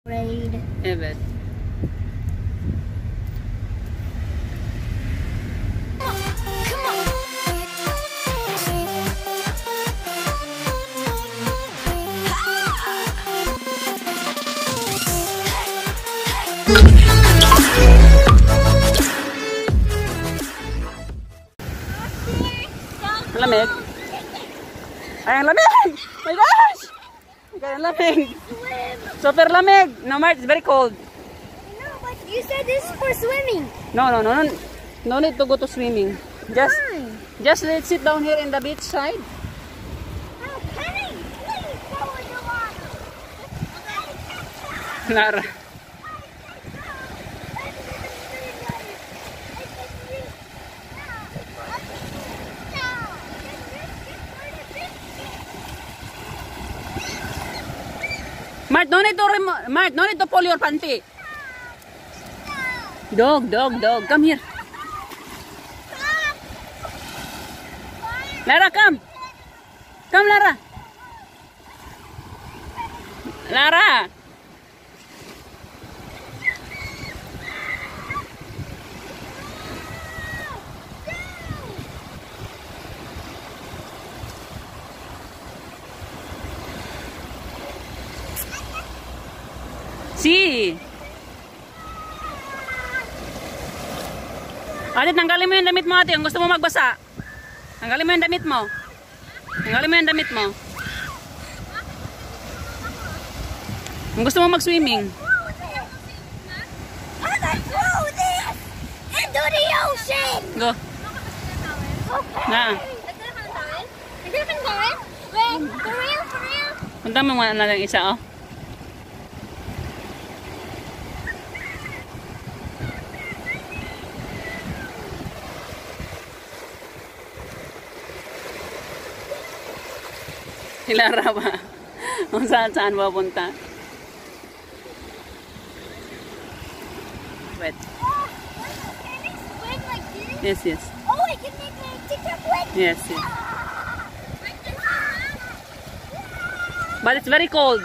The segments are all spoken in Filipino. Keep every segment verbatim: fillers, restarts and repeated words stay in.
Raid. Evet. Lamig. Ay, ang lamig! My gosh! Okay, ang lamig. Super lamig. No, Mart, it's very cold. No, but you said this is for swimming. No, no, no, no. No need to go to swimming. Just, Fine. just let's sit down here in the beach side. Oh, Penny, please go in the water. Lara. Mart, no need to remo Mart, no need to pull your panty. Dog, dog, dog, come here. Lara, come. Come, Lara. Lara. Si. Ate, tanggalin mo yung damit mo, ate. Ang gusto mo magbasa. Tanggalin mo yung damit mo. Tanggalin mo yung damit mo. Ang gusto mo mag-swimming. Throw this into the ocean. Go. Okay. Na. Is this one going? Wait, for real, for real? Punta mo muna na lang isa, oh. Lara ba? Kung saan saan ba punta? Wait. Oh, can it swim like this? Yes, yes. Oh, I can make my TikTok wet. Yes, yes. But it's very cold.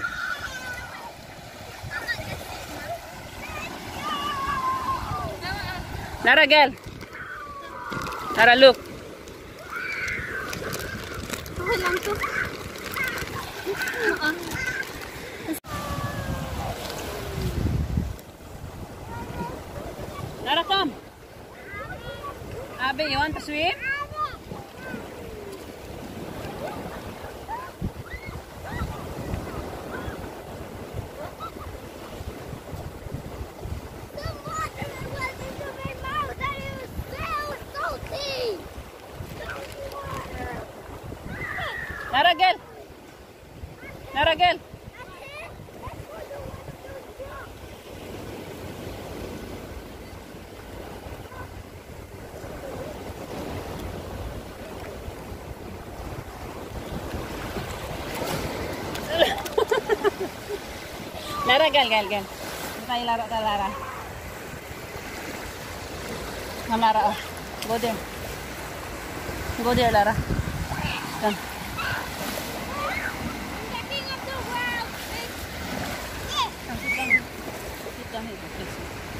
Lara, girl. Lara, look. Okay lang to. Lara, come. Abby, you want to swim? The water was into my mouth and it was so salty. Lara, girl. Lara, girl. Lara, girl, girl, girl. Hindi tayo laro tayo, Lara. Come, Lara, oh. Go there. Go there, Lara. Come. Stepping up the world. Come, sit down. Sit down here, please.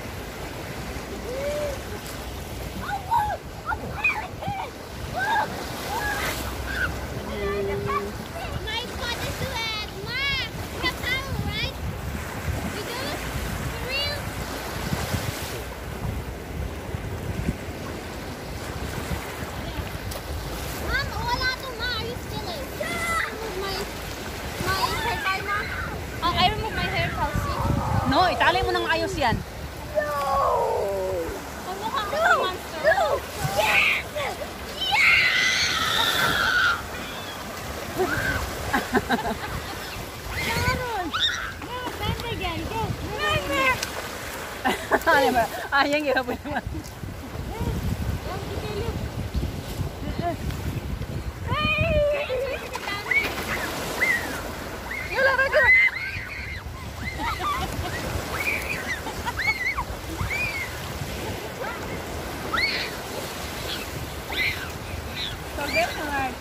Oh, look! A pelican! Look! My spot is to it. Ma, we have power, right? We do? For real? Mom, wala to, Ma. Are you still in? I remove my, my hair tie, Ma. Oh, I remove my hair, Kelsey. No, itali mo nang ayos yan. No! Pagmukha ko si monster. No! Yes! Sharon! No, bend again. Go. Ano ba? Ah, yan kaya po naman. Wala ka ka. Forget na nga.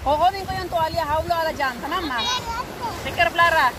Kukunin ko yung tuwalya. Hawlo ala dyan. Tanam ma. Take care of Lara.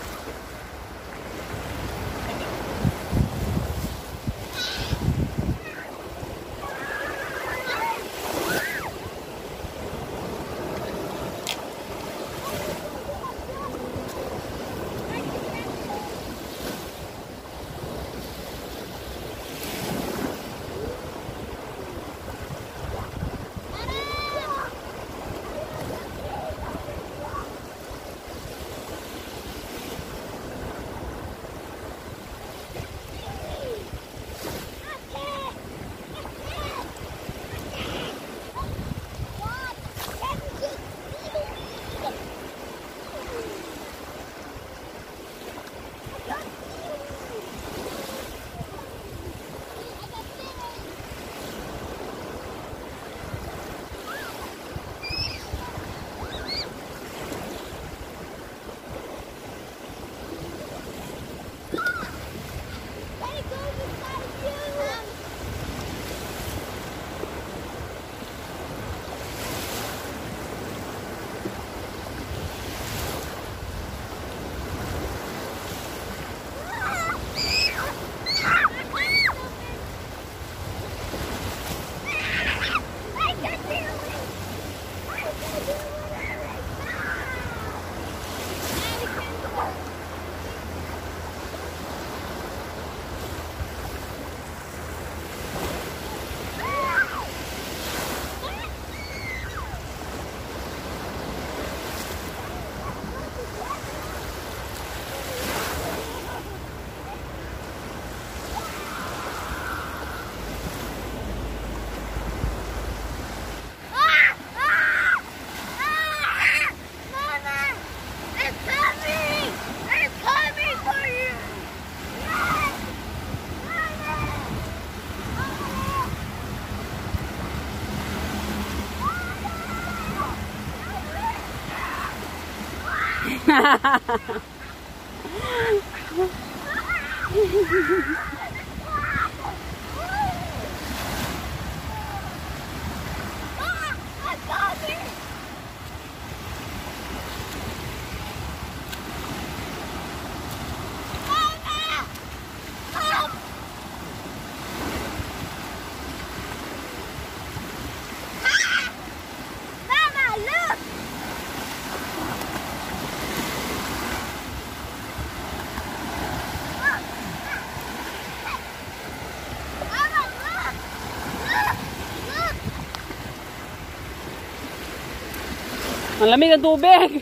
Ang lamig ang tubig.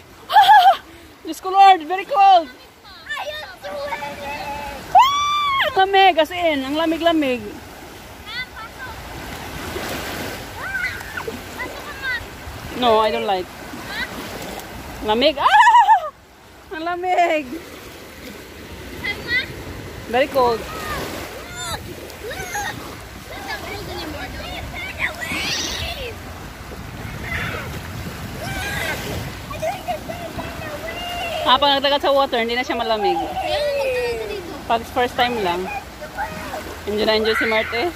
Diyos ko Lord, very cold. Ah, ang lamig, as in, ang lamig-lamig. No, I don't like. Lamig. Ah! Ang lamig. Very cold. Ah, pag nagdagat sa water, hindi na siya malamig. Pag first time lang. Enjoy na enjoy si Marte.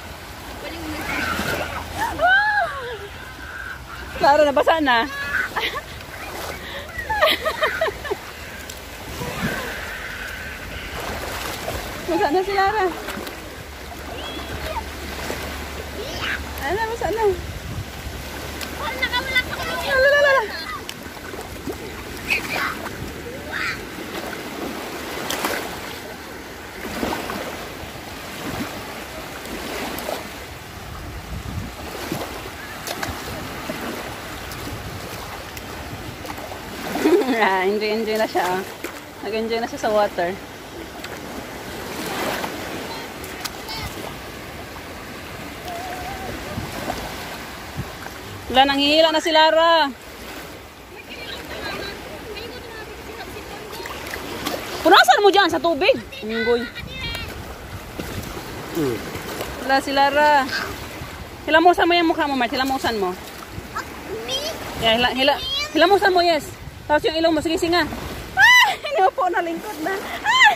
Lara, nabasa na. Basa na si Lara. Ano, basa na. Lalalala. enjoy enjoy na siya. Nag-enjoy na siya sa water. Wala, nanghihila na si Lara. Punasan mo dyan sa tubig. Minggoy. Wala si Lara. Hilamusan mo yung mukha mo, Mart. Hilamusan mo. Yeah, hila, hila, hilamusan mo, yes. Tapos yung ilong mo, sige, singa. Ah! Hindi mo po, nalingkod na. Ah!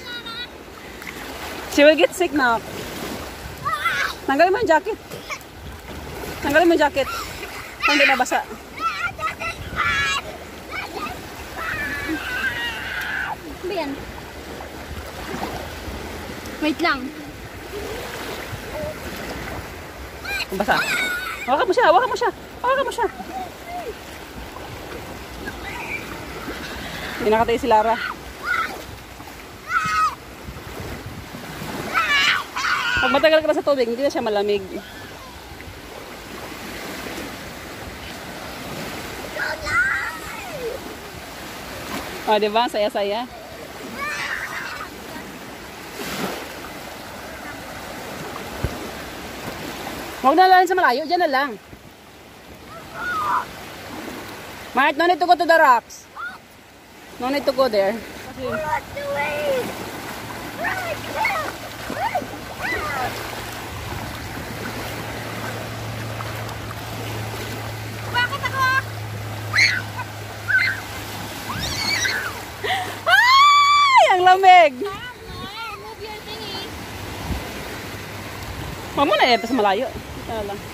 She will get sick now. Tanggalin mo yung jacket. Tanggalin mo yung jacket. Kung hindi nabasa. ba yan? Wait lang. Basa. Hawakan mo siya, hawakan mo siya. Hawakan mo siya. Hindi nakatayo si Lara. Pag matagal ka na sa tubig, hindi na siya malamig. O, oh, diba? Saya-saya. Huwag na lang sa malayo. Diyan na lang. Mart, no need to go to the rocks. No need to go there. Bakit ako? Ay! Ang lamig! Move your thingy. Huwag mo na eh. Sa malayo. Ito na lang.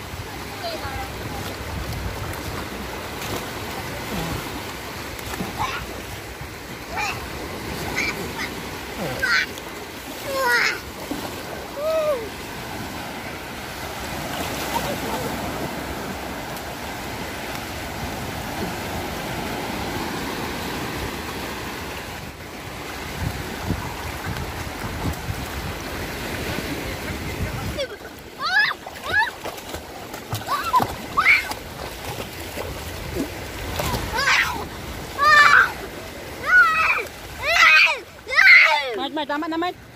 Mart, Mart, tama na Mart.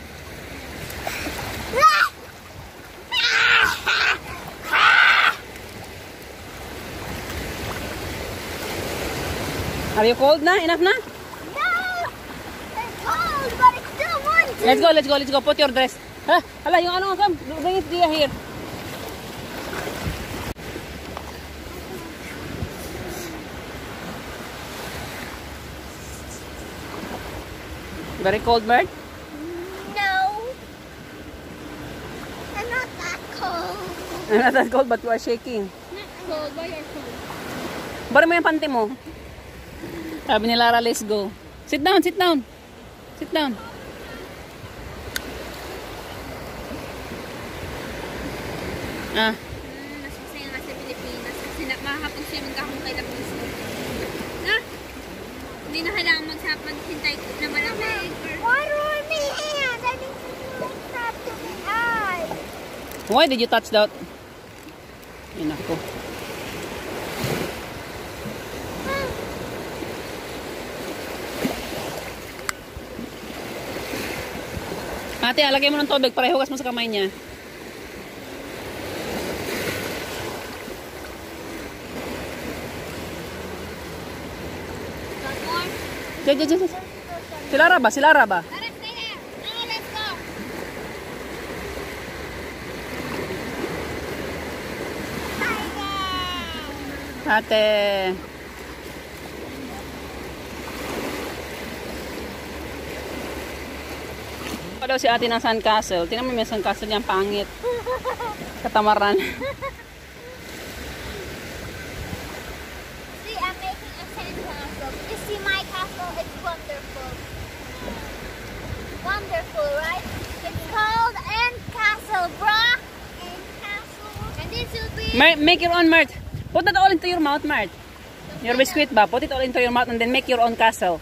Are you cold na? Enough na? No! It's cold, but it's still warm. Let's go, let's go, let's go. Put your dress. Ha? Hala, yung ano, come. Bring it Dia here. Very cold, Mart? No. I'm not that cold. I'm not that cold, but you are shaking. Not cold, but you're cold. Bari mo yung panty mo. Sabi ni Lara, let's go. Sit down, sit down. Sit down. Ah. Hmm, mas masaya nga sa Pilipinas kasi na, makakapag-swimming ka kung kailang gusto. Na? Hindi na kailangan magsapag-hintay na malamig. Water on my hand! I need to stop to the eye. Why did you touch that? Yun ako. Ate, alagay mo ng tubig para ihugas mo sa kamay niya. Got more? Diyan, diyan, diyan. Si Lara ba? Si Lara ba? Let us stay there. Now let's go. Ate. Pa daw si ate ng sandcastle. Tingnan mo yung sandcastle niya, pangit. Katamaran. See, I'm making a sandcastle. You see my castle? It's wonderful. Wonderful, right? It's called Ant Castle, bruh. Ant Castle. And this will be... Mar make your own, Mart. Put that all into your mouth, Mart. Your biscuit ba? Put it all into your mouth and then make your own castle.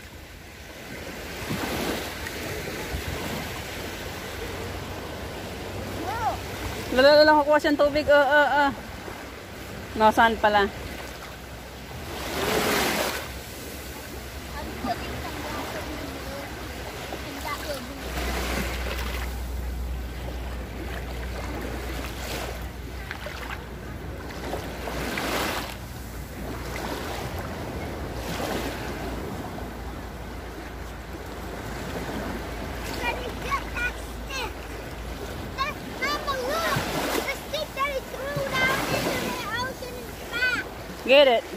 Lala lang kukuha siyang tubig. Uh, uh, uh. Nasaan pala? I'm putting some water in the middle. And that will be... Let me get that stick. That's Mama, look. The stick that he threw down into the ocean is back. Get it.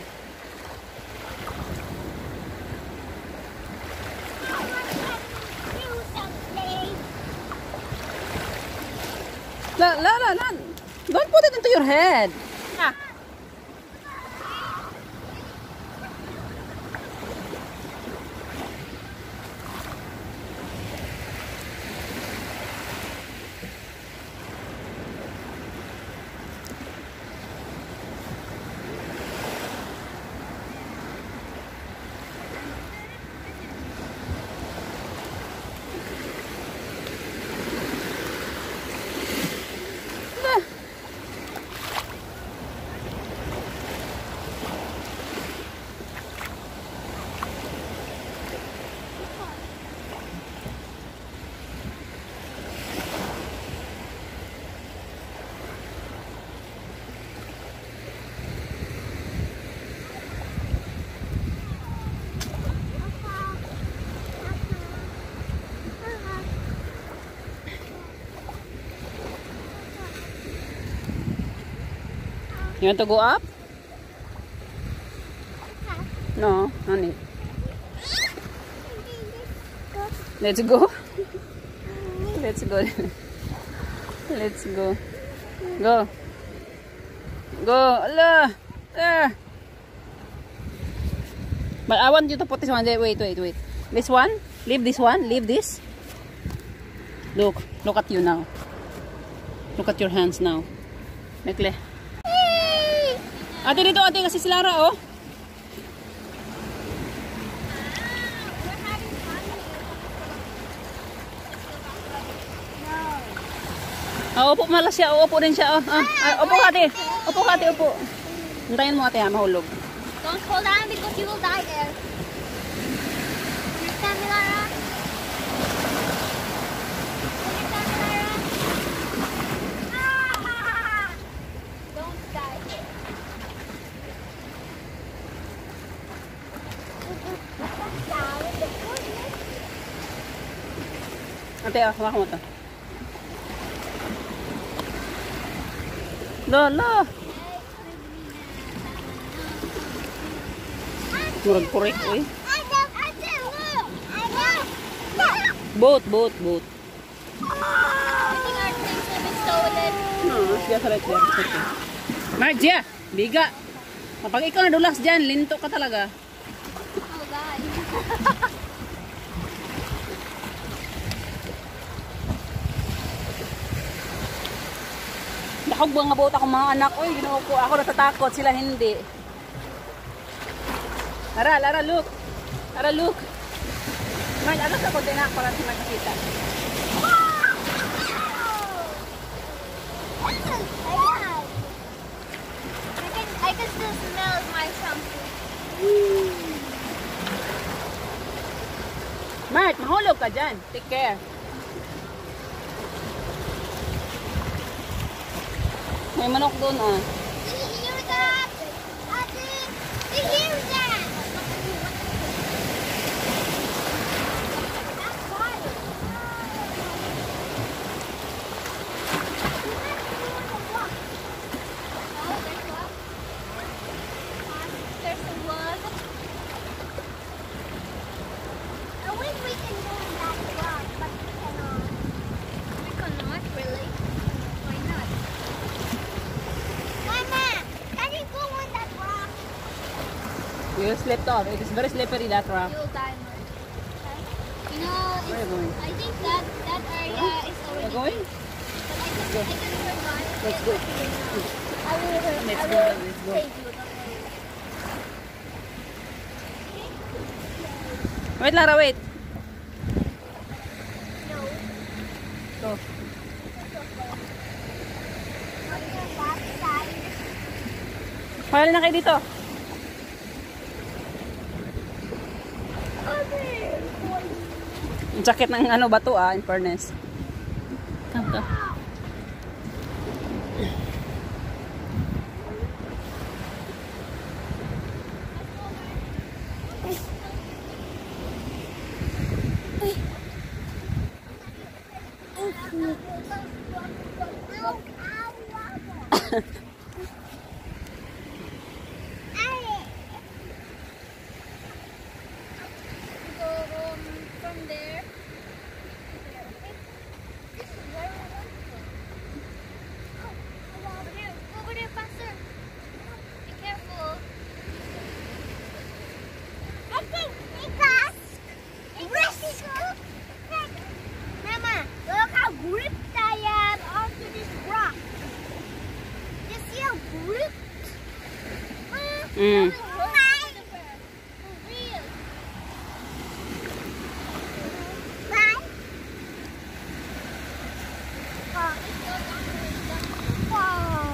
I want to do something. La, la, la, la. Don't put it into your head. Ah. You want to go up? No, no need. Let's go. Let's go. Let's go. Go. Go. Allah. There. But I want you to put this one there. Wait, wait, wait. This one? Leave this one. Leave this. Look. Look at you now. Look at your hands now. Nekle. Ate dito, ate. Kasi si Lara, oh. Oh, upo malas siya. Oh, upo din siya. Oh. Ah, ah, upo ka, ate. Upo ka, ate. Upo. Hintayin mo, ate, ha. Mahulog. Don't fall down because you will die there. Understand me, Lara? Understand me, Lara? Ah! Don't die there. Ate, oh, hawakan mo to. Lala. Murag korek, oy. Boat, boat, boat. I think our things will be stolen. No, siya sa right there. It's okay. Margia, biga. Kapag ikaw nadulas dyan, linto ka talaga. Oh, God. Nakog ba nga boat akong mga anak? Uy, ginawa ko. Ako natatakot, sila hindi. Lara, Lara, look. Lara, look. Marl, ano sa konti na para siya makikita? I can, I can still smell my shampoo. Mart, mahulog ka dyan. Take care. May manok doon, ah. Did you hear that? Ate, did you hear that? That's fire. Oh, there's what? There's a wood. I wish we can go in that rock, but we cannot. We cannot, really? Why not? Mama, can you go on that rock? You slipped off. It is very slippery, that rock. You'll die, Mark. Okay? You know, Where are you going? I think that that area is already. You're going? But I can, I can survive. Let's go. I will. Let's I go, will let's go. save you. Don't worry. Wait, Lara, wait. No. Go. On the left side. Pahali na kayo dito. Ang sakit ng ano, bato, ah, in fairness. Come, come. So um, from there. This is where we went from. Oh, over there, over there, faster. Be careful. I think because risk. Mama, look how gripped I am onto this rock. You see how gripped? Mm. For real. Right? Oh, let's go down to the wow.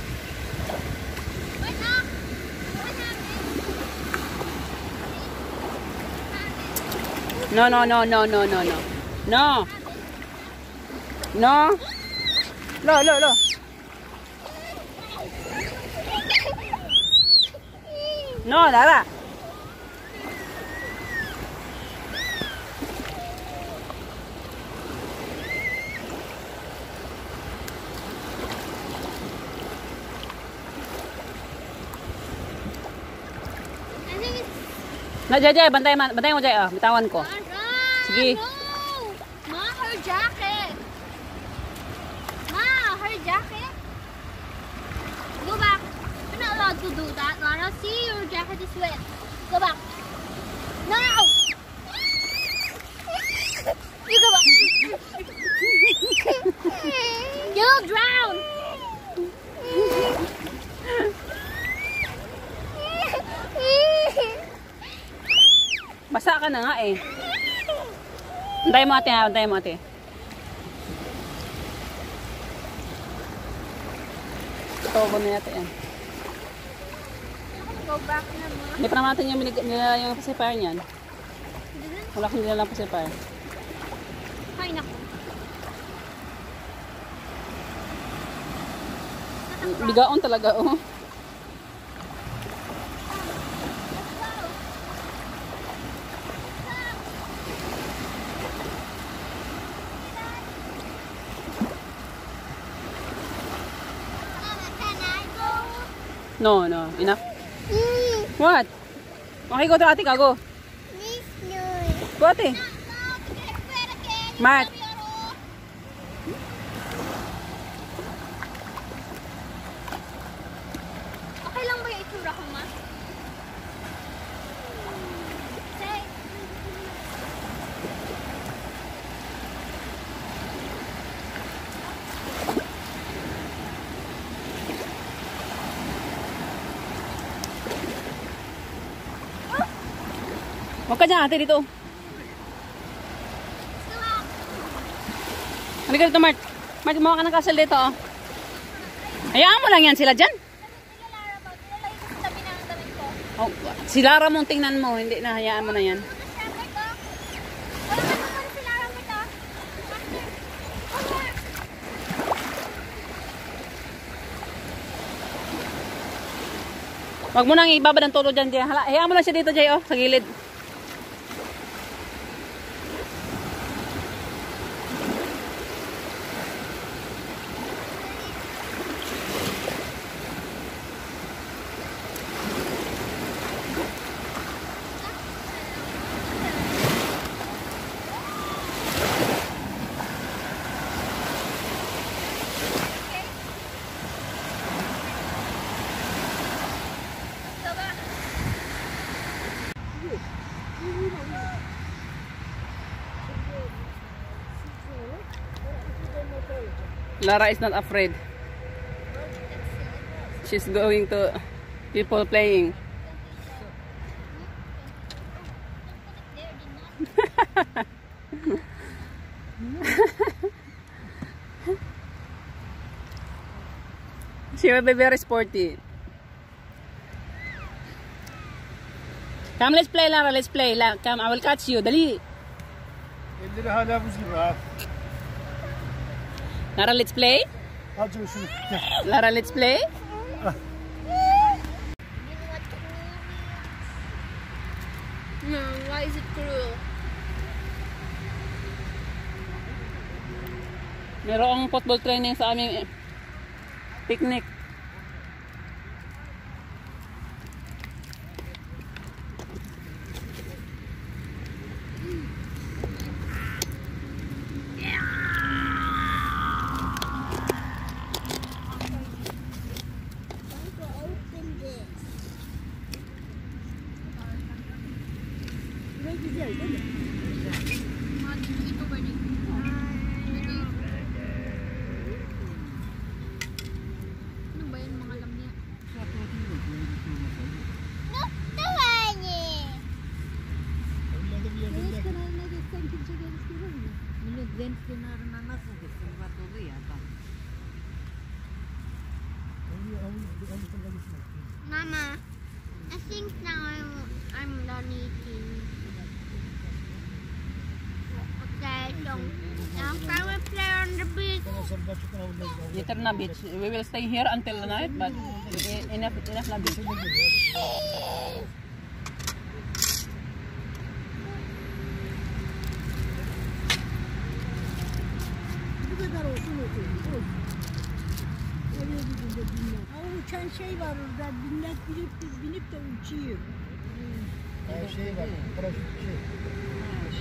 Wait up. What happened? No, no, no, no, no, no, no. No. No. Lo, lo, lo. No, Lara. Na, Jay, Jay, bantay, man- bantay mo, Jay. Oh, bitawan ko. Sige. No! Ma, her jacket. Ma, her jacket. Go back. You're not allowed to do that, Lara. See, your jacket is wet. Go back. No! You go back. You'll drown. Basa ka na nga eh. Antay mo ate ha, antay mo ate. Ito ba na natin yan? Go back na mo. Hindi pa naman natin yung, nila yung pacifier niyan. Wala kang nila lang pacifier. Ay, naku. Bigaon talaga oh. No, no. Enough. What? Okay, go to ate ka, go. Go ate. Matt. Okay lang ba yung itsura ko, ma? Say. Huwag ka dyan ate dito. Halika dito, Mart. Mart, gumawa ka ng castle dito, oh. Hayaan mo lang yan sila dyan. Oh, si Lara mong tingnan mo, hindi na, hayaan mo na yan. Huwag mo nang ibabad ang todo dyan, Jay. Hala, hayaan mo lang siya dito, Jay, oh, sa gilid. Lara is not afraid. She's going to people playing. She will be very sporty. Come, let's play, Lara. Let's play. La Come, I will catch you. Dali. elleri hala buz gibi ha. Lara, let's play. Al Coşun. Gel. Lara, let's play. No, why is it cruel? Merong football training sa aming picnic. Mama, I think now I'm I'm done eating. Okay, so now can we play on the beach? Later na beach. We will stay here until the night, but enough enough na beach. Uçan şey var orada, binler binip, binip de uçuyor. şey var. Paraşüt şey.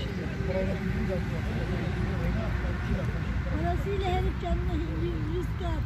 Parayla bir gün yapıyor. Parasıyla herif canına rüzgar.